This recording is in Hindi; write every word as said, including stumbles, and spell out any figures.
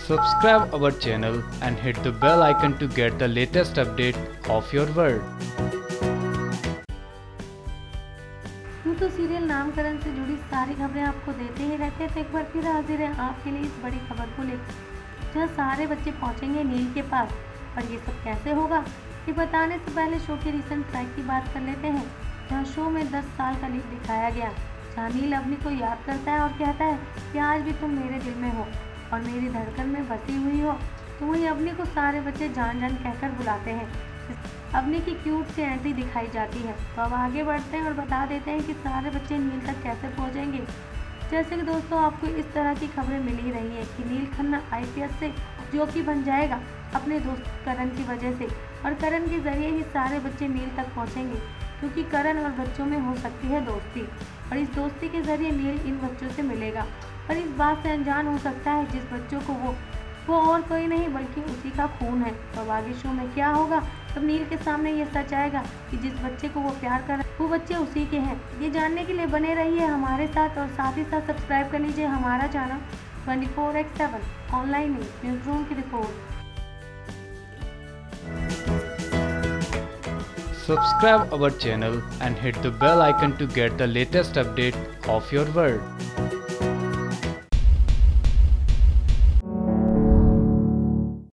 Subscribe our channel and hit the bell icon to get the latest update of your world. यूँ तो सीरियल नामकरण से जुड़ी सारी खबरें आपको देते ही रहते हैं, तो एक बार फिर हाजिर हैं आपके लिए इस बड़ी खबर को लेकर, जहाँ सारे बच्चे पहुंचेंगे नील के पास। और ये सब कैसे होगा, ये बताने से पहले शो के रिसेंट ट्रैक की बात कर लेते हैं, जहाँ शो में दस साल का नील दिखाया गया, जहाँ नील अवनी को याद करता है और कहता है कि आज भी तुम मेरे दिल में हो और मेरी धड़कन में बसी हुई हो। तो वहीं अवनी को सारे बच्चे जान जान कहकर बुलाते हैं। अवनी की क्यूट सी एंट्री दिखाई जाती है। तो अब आगे बढ़ते हैं और बता देते हैं कि सारे बच्चे नील तक कैसे पहुंचेंगे। जैसे कि दोस्तों आपको इस तरह की खबरें मिल ही रही हैं कि नील खन्ना आईपीएस से जोकी बन जाएगा अपने दोस्त करण की वजह से, और करण के जरिए ही सारे बच्चे नील तक पहुंचेंगे, क्योंकि करण और बच्चों में हो सकती है दोस्ती, और इस दोस्ती के जरिए नील इन बच्चों से मिलेगा और इस बात से अनजान हो सकता है जिस बच्चों को वो वो और कोई नहीं बल्कि उसी का खून है। तो अब आगे शो में क्या होगा, तब नील के सामने ये सच आएगा कि जिस बच्चे को वो प्यार कर रहा है वो बच्चे उसी के हैं। ये जानने के लिए बने रहिए हमारे साथ और साथ ही साथ सब्सक्राइब कर लीजिए हमारा channel twenty four X seven online news room की report. Subscribe our channel and hit the bell icon to get the latest update of your world.